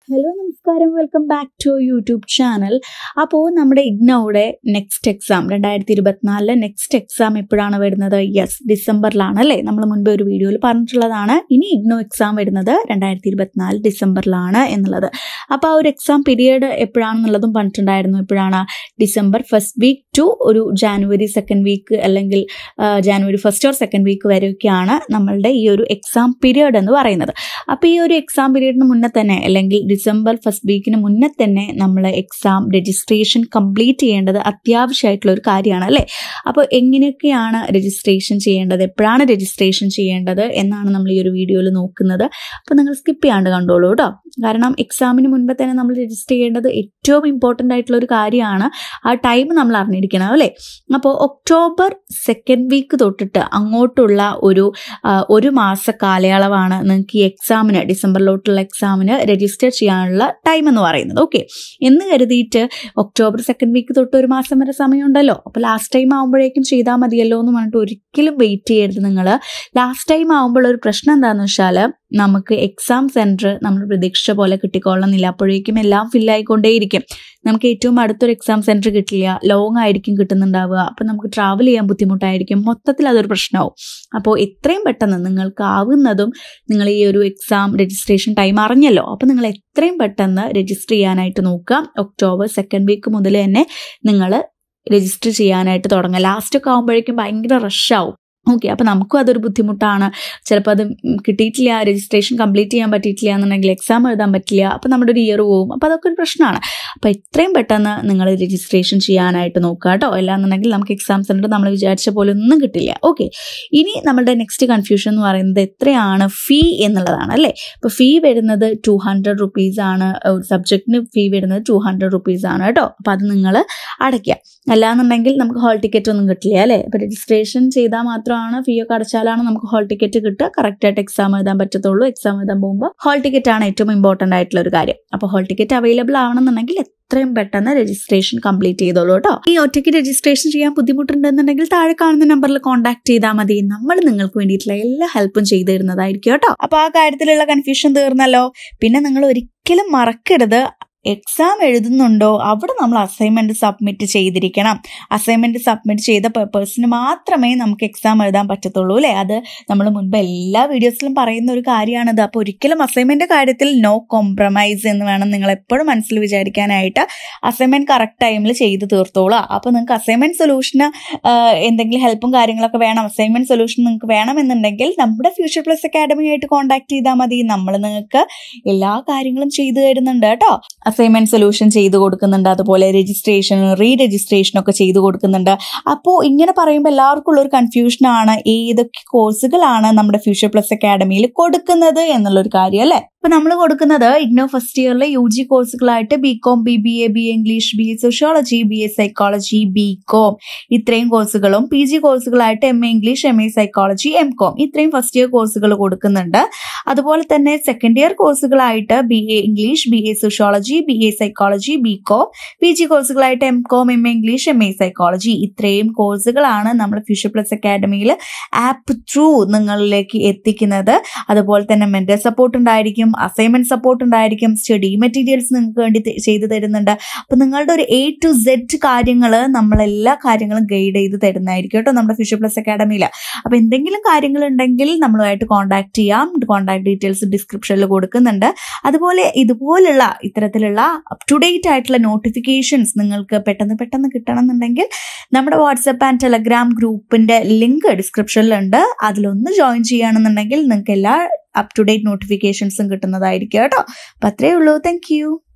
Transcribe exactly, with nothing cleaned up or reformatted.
Hello നമസ്കാരം, welcome back to YouTube channel. അപ്പോൾ നമ്മുടെ ഇഗ്നോയുടെ നെക്സ്റ്റ് എക്സാം രണ്ടായിരത്തി ഇരുപത്തിനാലിലെ നെക്സ്റ്റ് എക്സാം എപ്പോഴാണ് വരുന്നത്? യെസ്, ഡിസംബറിലാണ് അല്ലേ? നമ്മൾ മുൻപ് ഒരു വീഡിയോയിൽ പറഞ്ഞിട്ടുള്ളതാണ്. ഇനി ഇഗ്നോ എക്സാം വരുന്നത് രണ്ടായിരത്തി ഇരുപത്തിനാല് ഡിസംബറിലാണ് എന്നുള്ളത്. അപ്പോൾ ആ ഒരു എക്സാം പീരീഡ് എപ്പോഴാണെന്നുള്ളതും പറഞ്ഞിട്ടുണ്ടായിരുന്നു. എപ്പോഴാണ്? ഡിസംബർ ഫസ്റ്റ് വീക്ക് ടു ഒരു ജാനുവരി സെക്കൻഡ് വീക്ക് അല്ലെങ്കിൽ January first or second week വരെയൊക്കെയാണ് നമ്മളുടെ ഈ ഒരു എക്സാം പീരീഡ് എന്ന് പറയുന്നത്. അപ്പോൾ ഈ ഒരു എക്സാം പീരീഡിന് മുന്നേ തന്നെ അല്ലെങ്കിൽ ഡിസംബർ ഫസ്റ്റ് വീക്കിന് മുന്നേ തന്നെ നമ്മൾ എക്സാം രജിസ്ട്രേഷൻ കംപ്ലീറ്റ് ചെയ്യേണ്ടത് അത്യാവശ്യമായിട്ടുള്ള ഒരു കാര്യമാണ് അല്ലേ? അപ്പോൾ എങ്ങനെയൊക്കെയാണ് രജിസ്ട്രേഷൻ ചെയ്യേണ്ടത്, എപ്പോഴാണ് രജിസ്ട്രേഷൻ ചെയ്യേണ്ടത് എന്നാണ് നമ്മൾ ഈ ഒരു വീഡിയോയിൽ നോക്കുന്നത്. അപ്പോൾ നിങ്ങൾ സ്കിപ്പ് ചെയ്യാണ്ട് കണ്ടോളൂ കേട്ടോ. കാരണം എക്സാമിന് മുൻപേ തന്നെ നമ്മൾ രജിസ്റ്റർ ചെയ്യേണ്ടത് ഏറ്റവും ഇമ്പോർട്ടൻ്റ് ആയിട്ടുള്ള ഒരു കാര്യമാണ്. ആ ടൈം നമ്മൾ അറിഞ്ഞിരിക്കണം അല്ലേ? അപ്പോൾ ഒക്ടോബർ സെക്കൻഡ് വീക്ക് തൊട്ടിട്ട് അങ്ങോട്ടുള്ള ഒരു ഒരു മാസ കാലയളവാണ് നിങ്ങൾക്ക് ഈ എക്സാമിന് ഡിസംബറിലോട്ടുള്ള എക്സാമിന് രജിസ്റ്റർ ചെയ്യാനുള്ള ടൈം എന്ന് പറയുന്നത്. ഓക്കെ, എന്ന് കരുതിയിട്ട് ഒക്ടോബർ സെക്കൻഡ് വീക്ക് തൊട്ട് ഒരു മാസം വരെ സമയമുണ്ടല്ലോ, അപ്പോൾ ലാസ്റ്റ് ടൈം ആകുമ്പോഴേക്കും ചെയ്താൽ മതിയല്ലോ എന്ന് പറഞ്ഞിട്ട് ഒരിക്കലും വെയിറ്റ് ചെയ്യരുത് നിങ്ങൾ. ലാസ്റ്റ് ടൈം ആകുമ്പോൾ ഒരു പ്രശ്നം എന്താണെന്ന് വെച്ചാൽ നമുക്ക് എക്സാം സെൻറ്റർ നമ്മൾ പ്രതീക്ഷിച്ച പോലെ കിട്ടിക്കൊള്ളണമെന്നില്ല. അപ്പോഴേക്കും എല്ലാം ഫില്ലായിക്കൊണ്ടേയിരിക്കും. നമുക്ക് ഏറ്റവും അടുത്തൊരു എക്സാം സെൻറ്റർ കിട്ടില്ല, ലോങ് ആയിരിക്കും കിട്ടുന്നുണ്ടാവുക. അപ്പോൾ നമുക്ക് ട്രാവൽ ചെയ്യാൻ ബുദ്ധിമുട്ടായിരിക്കും. മൊത്തത്തിൽ അതൊരു പ്രശ്നമാവും. അപ്പോൾ എത്രയും പെട്ടെന്ന് നിങ്ങൾക്ക് ആവുന്നതും നിങ്ങൾ ഈ ഒരു എക്സാം രജിസ്ട്രേഷൻ ടൈം അറിഞ്ഞല്ലോ, അപ്പോൾ നിങ്ങൾ എത്രയും പെട്ടെന്ന് രജിസ്റ്റർ ചെയ്യാനായിട്ട് നോക്കുക. ഒക്ടോബർ സെക്കൻഡ് വീക്ക് മുതൽ തന്നെ നിങ്ങൾ രജിസ്റ്റർ ചെയ്യാനായിട്ട് തുടങ്ങുക. ലാസ്റ്റൊക്കെ ആകുമ്പോഴേക്കും ഭയങ്കര റഷാവും. ഓക്കെ, അപ്പോൾ നമുക്കും അതൊരു ബുദ്ധിമുട്ടാണ്. ചിലപ്പോൾ അത് കിട്ടിയിട്ടില്ല, രജിസ്ട്രേഷൻ കംപ്ലീറ്റ് ചെയ്യാൻ പറ്റിയിട്ടില്ല എന്നുണ്ടെങ്കിൽ എക്സാം എഴുതാൻ പറ്റില്ല, അപ്പോൾ നമ്മുടെ ഒരു ഇയർ പോവും. അപ്പോൾ അതൊക്കെ ഒരു പ്രശ്നമാണ്. അപ്പോൾ എത്രയും പെട്ടെന്ന് നിങ്ങൾ രജിസ്ട്രേഷൻ ചെയ്യാനായിട്ട് നോക്കുക കേട്ടോ. അല്ലാന്നുണ്ടെങ്കിൽ നമുക്ക് എക്സാം സെൻറ്റർ നമ്മൾ വിചാരിച്ച പോലെ ഒന്നും കിട്ടില്ല. ഓക്കെ, ഇനി നമ്മളുടെ നെക്സ്റ്റ് കൺഫ്യൂഷൻ എന്ന് പറയുന്നത് എത്രയാണ് ഫീ എന്നുള്ളതാണ് അല്ലേ? അപ്പോൾ ഫീ വരുന്നത് ടു ഹൺഡ്രഡ് റുപ്പീസ് ആണ്. ഒരു സബ്ജക്റ്റിന് ഫീ വരുന്നത് ടു ഹൺഡ്രഡ് റുപ്പീസ് ആണ് കേട്ടോ. അപ്പോൾ അത് നിങ്ങൾ അടയ്ക്കുക. അല്ലാന്നുണ്ടെങ്കിൽ നമുക്ക് ഹോൾ ടിക്കറ്റ് ഒന്നും കിട്ടില്ല അല്ലേ? അപ്പോൾ രജിസ്ട്രേഷൻ ചെയ്താൽ മാത്രം ഫീ ഒക്കെ അടച്ചാലാണ് നമുക്ക് ഹോൾ ടിക്കറ്റ് കിട്ടുക. കറക്റ്റായിട്ട് എക്സാം എഴുതാൻ പറ്റത്തുള്ളൂ. എക്സാം എഴുതാൻ പോകുമ്പോൾ ഹോൾ ടിക്കറ്റ് ആണ് ഏറ്റവും ഇമ്പോർട്ടൻ്റ് ആയിട്ടുള്ള ഒരു കാര്യം. അപ്പോൾ ഹോൾ ടിക്കറ്റ് അവൈലബിൾ ആവണമെന്നുണ്ടെങ്കിൽ എത്രയും പെട്ടെന്ന് രജിസ്ട്രേഷൻ കംപ്ലീറ്റ് ചെയ്തോളൂ കേട്ടോ. ഈ ഒറ്റയ്ക്ക് രജിസ്ട്രേഷൻ ചെയ്യാൻ ബുദ്ധിമുട്ടുണ്ടെന്നുണ്ടെങ്കിൽ താഴെ കാണുന്ന നമ്പറിൽ കോൺടാക്ട് ചെയ്താൽ മതി. നമ്മൾ നിങ്ങൾക്ക് വേണ്ടിയിട്ടുള്ള എല്ലാ ഹെൽപ്പും ചെയ്തു തരുന്നതായിരിക്കും കേട്ടോ. അപ്പോൾ ആ കാര്യത്തിലുള്ള കൺഫ്യൂഷൻ തീർന്നല്ലോ. പിന്നെ നിങ്ങൾ ഒരിക്കലും മറക്കരുത്, എക്സാം എഴുതുന്നുണ്ടോ അവിടെ നമ്മൾ അസൈൻമെൻറ്റ് സബ്മിറ്റ് ചെയ്തിരിക്കണം. അസൈൻമെൻറ്റ് സബ്മിറ്റ് ചെയ്ത പേപ്പേഴ്സിന് മാത്രമേ നമുക്ക് എക്സാം എഴുതാൻ പറ്റത്തുള്ളൂ അല്ലേ? അത് നമ്മൾ മുൻപ് എല്ലാ വീഡിയോസിലും പറയുന്ന ഒരു കാര്യമാണിത്. അപ്പോൾ ഒരിക്കലും അസൈൻമെൻറ്റ് കാര്യത്തിൽ നോ കോംപ്രമൈസ് എന്ന് വേണം നിങ്ങൾ എപ്പോഴും മനസ്സിൽ വിചാരിക്കാനായിട്ട്. അസൈൻമെൻറ്റ് കറക്റ്റ് ടൈമിൽ ചെയ്ത് തീർത്തോളൂ. അപ്പോൾ നിങ്ങൾക്ക് അസൈൻമെൻറ്റ് സൊല്യൂഷന് എന്തെങ്കിലും ഹെൽപ്പും കാര്യങ്ങളൊക്കെ വേണം, അസൈൻമെൻറ്റ് സൊല്യൂഷൻ നിങ്ങൾക്ക് വേണമെന്നുണ്ടെങ്കിൽ നമ്മുടെ ഫ്യൂച്ചർ പ്ലസ് അക്കാഡമിയായിട്ട് കോൺടാക്ട് ചെയ്താൽ മതി. നമ്മൾ നിങ്ങൾക്ക് എല്ലാ കാര്യങ്ങളും ചെയ്തു തരുന്നുണ്ട് കേട്ടോ. അസൈൻമെൻറ്റ് സൊല്യൂഷൻ ചെയ്ത് കൊടുക്കുന്നുണ്ട്, അതുപോലെ രജിസ്ട്രേഷൻ റീ രജിസ്ട്രേഷൻ ഒക്കെ ചെയ്ത് കൊടുക്കുന്നുണ്ട്. അപ്പോൾ ഇങ്ങനെ പറയുമ്പോൾ എല്ലാവർക്കും ഉള്ളൊരു കൺഫ്യൂഷനാണ് ഏതൊക്കെ കോഴ്സുകളാണ് നമ്മുടെ ഫ്യൂച്ചർ പ്ലസ് അക്കാഡമിയിൽ കൊടുക്കുന്നത് എന്നുള്ളൊരു കാര്യം അല്ലേ? അപ്പോൾ നമ്മൾ കൊടുക്കുന്നത് ഇഗ്നോ ഫസ്റ്റ് ഇയറിലെ യു ജി കോഴ്സുകളായിട്ട് B Com, B B A, B A English, B A sociology, B A psychology, B Com ഇത്രയും കോഴ്സുകളും, പി ജി കോഴ്സുകളായിട്ട് M A English, M A psychology, M Com ഇത്രയും ഫസ്റ്റ് ഇയർ കോഴ്സുകൾ കൊടുക്കുന്നുണ്ട്. അതുപോലെ തന്നെ സെക്കൻഡ് ഇയർ കോഴ്സുകളായിട്ട് B A English, B A sociology, B A psychology, B Com, P G കോഴ്സുകളായിട്ട് M Com, M A English, M A psychology ഇത്രയും കോഴ്സുകളാണ് നമ്മൾ ഫ്യൂച്ചർ പ്ലസ് അക്കാഡമിയിൽ ആപ്പ് ത്രൂ നിങ്ങളിലേക്ക് എത്തിക്കുന്നത്. അതുപോലെ തന്നെ മെന്റൽ സപ്പോർട്ട് ഉണ്ടായിരിക്കും, അസൈൻമെന്റ് സപ്പോർട്ട് ഉണ്ടായിരിക്കും, സ്റ്റഡി മെറ്റീരിയൽസ് നിങ്ങൾക്ക് വേണ്ടി ചെയ്തു തരുന്നുണ്ട്. അപ്പം നിങ്ങളുടെ ഒരു എ ടു സെഡ് കാര്യങ്ങൾ നമ്മളെല്ലാ കാര്യങ്ങളും ഗൈഡ് ചെയ്ത് തരുന്നതായിരിക്കും കേട്ടോ നമ്മുടെ ഫ്യൂച്ചർ പ്ലസ് അക്കാഡമിയിൽ. അപ്പോൾ എന്തെങ്കിലും കാര്യങ്ങൾ ഉണ്ടെങ്കിൽ നമ്മളുമായിട്ട് കോൺടാക്ട് ചെയ്യാം. കോൺടാക്ട് ഡീറ്റെയിൽസ് ഡിസ്ക്രിപ്ഷനിൽ കൊടുക്കുന്നുണ്ട്. അതുപോലെ ഇതുപോലുള്ള ഇത്തരത്തിലുള്ള അപ് ടു ഡേറ്റ് ആയിട്ടുള്ള നോട്ടിഫിക്കേഷൻസ് നിങ്ങൾക്ക് പെട്ടെന്ന് പെട്ടെന്ന് കിട്ടണം എന്നുണ്ടെങ്കിൽ നമ്മുടെ വാട്സപ്പ് ആൻഡ് ടെലഗ്രാം ഗ്രൂപ്പിൻ്റെ ലിങ്ക് ഡിസ്ക്രിപ്ഷനിലുണ്ട്. അതിലൊന്ന് ജോയിൻ ചെയ്യുകയാണെന്നുണ്ടെങ്കിൽ നിങ്ങൾക്ക് എല്ലാ അപ് ടു ഡേറ്റ് നോട്ടിഫിക്കേഷൻസും കിട്ടുന്നതായിരിക്കും കേട്ടോ. അപ്പം അത്രയേ ഉള്ളൂ. Thank U.